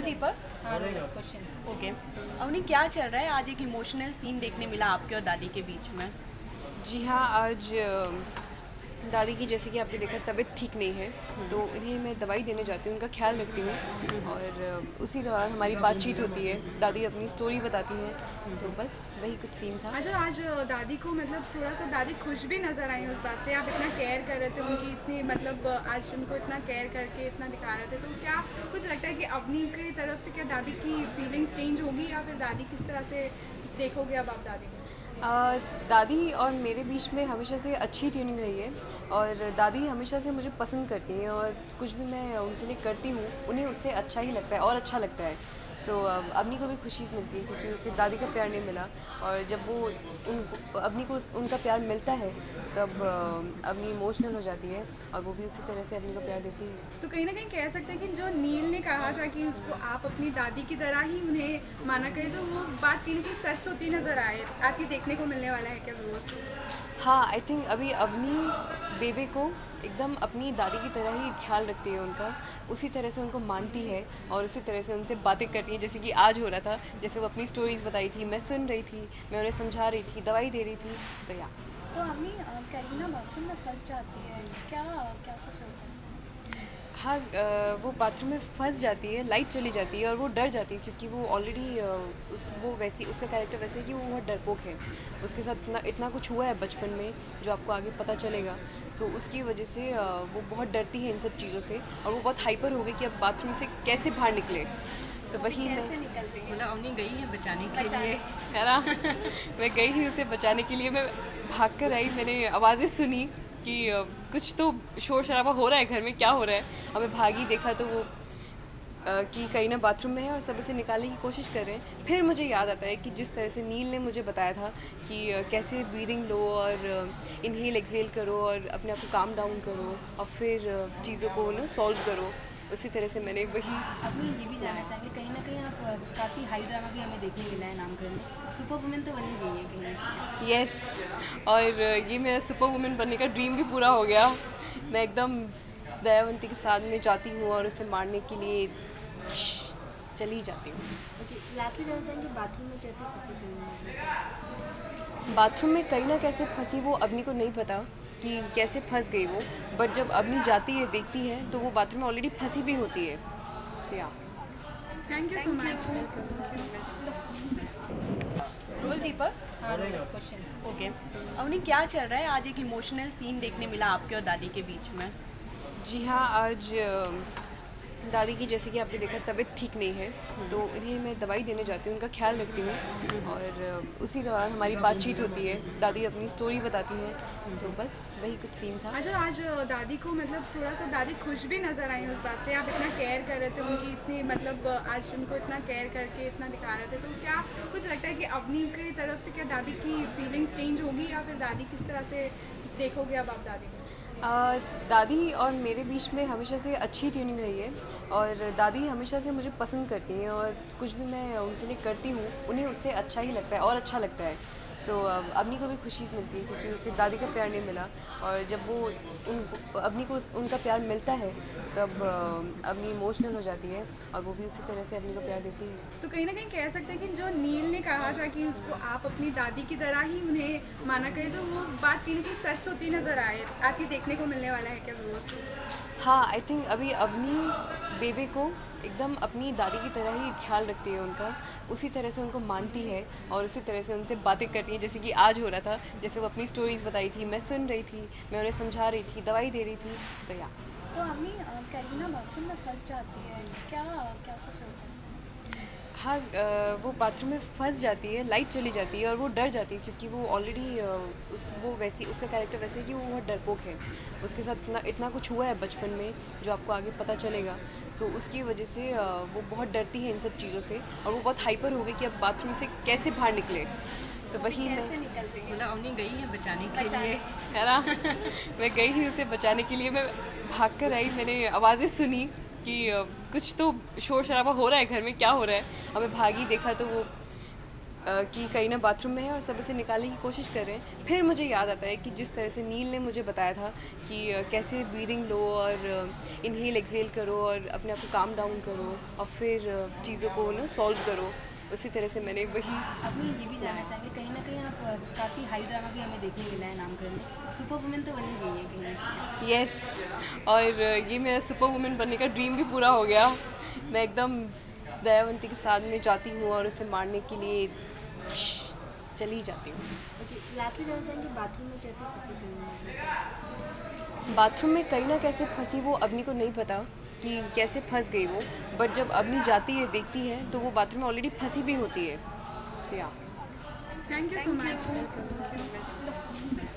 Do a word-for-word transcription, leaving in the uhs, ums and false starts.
दीपक हाँ question okay. Avani, क्या चल रहा है? आज एक इमोशनल सीन देखने मिला आपके और दादी के बीच में। जी हाँ, आज अ, दादी की, जैसे कि आपने देखा, तबीयत ठीक नहीं है, तो इन्हें मैं दवाई देने जाती हूँ, उनका ख्याल रखती हूँ और अ, उसी दौरान हमारी बातचीत होती है, दादी अपनी स्टोरी बताती हैं, तो बस वही कुछ सीन था। अच्छा, आज दादी को मतलब थोड़ा सा दादी खुश भी नज़र आई उस बात से। आप इतना केयर कर रहे थे उनकी, इतनी मतलब आज उनको इतना केयर करके इतना दिखा रहे थे, तो क्या कुछ लगता है कि अपनी की तरफ से क्या दादी की फीलिंग्स चेंज होगी या फिर दादी किस तरह से देखोगे अब आप दादी को? आ, दादी और मेरे बीच में हमेशा से अच्छी ट्यूनिंग रही है और दादी हमेशा से मुझे पसंद करती हैं और कुछ भी मैं उनके लिए करती हूँ उन्हें उससे अच्छा ही लगता है और अच्छा लगता है। सो so, अवनी को भी खुशी मिलती है क्योंकि उसे दादी का प्यार नहीं मिला और जब वो उनको अवनी को उनका प्यार मिलता है तब अवनी इमोशनल हो जाती है और वो भी उसी तरह से अवनी को प्यार देती है। तो कहीं ना कहीं कह सकते हैं कि जो नील ने कहा था कि उसको आप अपनी दादी की तरह ही उन्हें माना करें, तो वो बात कहीं ना कहीं सच होती नज़र आए आती देखने को मिलने वाला है क्या व्यूअर्स को? हाँ, आई थिंक अभी अवनी बेबे को एकदम अपनी दादी की तरह ही ख्याल रखती है उनका, उसी तरह से उनको मानती है और उसी तरह से उनसे बातें करती है, जैसे कि आज हो रहा था, जैसे वो अपनी स्टोरीज़ बताई थी, मैं सुन रही थी, मैं उन्हें समझा रही थी, दवाई दे रही थी, तो या तो अवनी, करीना बाथरूम में फंस जाती है, क्या क्या कुछ होता है? हाँ, वो बाथरूम में फंस जाती है, लाइट चली जाती है और वो डर जाती है क्योंकि वो ऑलरेडी उस वो वैसी उसका कैरेक्टर वैसे है कि वो बहुत डरपोक है, उसके साथ इतना इतना कुछ हुआ है बचपन में जो आपको आगे पता चलेगा। सो उसकी वजह से वो बहुत डरती है इन सब चीज़ों से और वो बहुत हाइपर हो गई कि अब बाथरूम से कैसे बाहर निकले, तो वही मैं मतलब अवनी गई है बचाने के लिए, है ना मैं गई ही उसे बचाने के लिए, मैं भाग कर आई, मैंने आवाज़ें सुनी कि कुछ तो शोर शराबा हो रहा है घर में, क्या हो रहा है। अब मैं भागी, देखा तो वो आ, कि करीना बाथरूम में है और सब उसे निकालने की कोशिश कर रहे हैं। फिर मुझे याद आता है कि जिस तरह से नील ने मुझे बताया था कि कैसे ब्रीदिंग लो और इनहेल एक्सेल करो और अपने आप को काम डाउन करो और फिर चीज़ों को ना सॉल्व करो, उसी तरह से मैंने वही। अभी ये भी जानना चाहेंगे, कहीं ना कहीं आप काफ़ी हाई ड्रामा भी हमें देखने मिला है, नामकरण में सुपर वुमेन तो बनी गई है कहीं। यस, और ये मेरा सुपर वुमेन बनने का ड्रीम भी पूरा हो गया। मैं एकदम दयावंती के साथ में जाती हूँ और उसे मारने के लिए चली जाती हूँ। ओके, लास्टली जानना चाहेंगे बाथरूम में कैसे फंसी कहीं? बाथरूम में करीना कैसे फंसी वो अवनी को नहीं पता कि कैसे फंस गई वो, बट जब अवनी जाती है देखती है तो वो बाथरूम में ऑलरेडी फंसी हुई होती है। सो या thank you so much. Roll Deepak हाँ क्वेश्चन ओके। अवनी, क्या चल रहा है? आज एक इमोशनल सीन देखने मिला आपके और दादी के बीच में। जी हाँ, आज दादी की, जैसे कि आपने देखा, तबीयत ठीक नहीं है, तो इन्हें मैं दवाई देने जाती हूँ, उनका ख्याल रखती हूँ और उसी दौरान हमारी बातचीत होती है, दादी अपनी स्टोरी बताती हैं, तो बस वही कुछ सीन था। अच्छा, आज दादी को मतलब थोड़ा सा दादी खुश भी नज़र आई उस बात से। आप इतना केयर कर रहे थे उनकी, इतनी मतलब आज उनको इतना केयर करके इतना दिखा रहे थे, तो क्या कुछ लगता है कि अपनी की तरफ से क्या दादी की फीलिंग्स चेंज होगी या फिर दादी किस तरह से देखोगे अब आप दादी को? आ, दादी और मेरे बीच में हमेशा से अच्छी ट्यूनिंग रही है और दादी हमेशा से मुझे पसंद करती हैं और कुछ भी मैं उनके लिए करती हूँ उन्हें उससे अच्छा ही लगता है और अच्छा लगता है। सो so, अवनी को भी खुशी मिलती है क्योंकि उसे दादी का प्यार नहीं मिला और जब वो उनको अवनी को उनका प्यार मिलता है तब अवनी इमोशनल हो जाती है और वो भी उसी तरह से अवनी को प्यार देती है। तो कहीं ना कहीं कह सकते हैं कि जो नील ने कहा था कि उसको आप अपनी दादी की तरह ही उन्हें माना करें, तो वो बात कहीं ना कहीं सच होती नज़र आए आती देखने को मिलने वाला है क्या व्यूअर्स को? हाँ, आई थिंक अभी अवनी बेबे को एकदम अपनी दादी की तरह ही ख्याल रखती है उनका, उसी तरह से उनको मानती है और उसी तरह से उनसे बातें करती है, जैसे कि आज हो रहा था, जैसे वो अपनी स्टोरीज़ बताई थी, मैं सुन रही थी, मैं उन्हें समझा रही थी, दवाई दे रही थी, तो या तो अवनी, करीना बाथरूम में फंस जाती है, क्या क्या कुछ होता है? हाँ, वो बाथरूम में फंस जाती है, लाइट चली जाती है और वो डर जाती है क्योंकि वो ऑलरेडी उस वो वैसी उसका कैरेक्टर वैसे है कि वो बहुत डरपोक है, उसके साथ इतना इतना कुछ हुआ है बचपन में जो आपको आगे पता चलेगा। सो उसकी वजह से वो बहुत डरती है इन सब चीज़ों से और वो बहुत हाइपर हो गई कि अब बाथरूम से कैसे बाहर निकले, तो वही मैं मतलब अवनी गई है बचाने के लिए, है ना मैं गई ही उसे बचाने के लिए, मैं भाग कर आई, मैंने आवाज़ें सुनी कि कुछ तो शोर शराबा हो रहा है घर में, क्या हो रहा है। अब मैं भागी, देखा तो वो कि करीना बाथरूम में है और सब उसे निकालने की कोशिश कर रहे हैं। फिर मुझे याद आता है कि जिस तरह से नील ने मुझे बताया था कि कैसे ब्रीदिंग लो और इनहेल एक्सेल करो और अपने आप को काम डाउन करो और फिर चीज़ों को ना सॉल्व करो, उसी तरह से मैंने वही। अपनी ये भी जानना चाहेंगे, कहीं ना कहीं आप काफ़ी हाई ड्रामा भी हमें देखने मिला है नामकरण में, सुपर वुमेन तो बनी गई है कहीं ना कहीं। यस, और ये मेरा सुपर वुमेन बनने का ड्रीम भी पूरा हो गया। मैं एकदम दयावंती के साथ में जाती हूँ और उसे मारने के लिए चली जाती हूँ। ओके, लास्टली जानना चाहेंगे बाथरूम में कैसे फंसी कहीं? बाथरूम में करीना कैसे फंसी वो अवनी को नहीं पता कि कैसे फंस गई वो, बट जब अवनी जाती है देखती है तो वो बाथरूम में ऑलरेडी फंसी हुई होती है। सो या थैंक यू सो मच।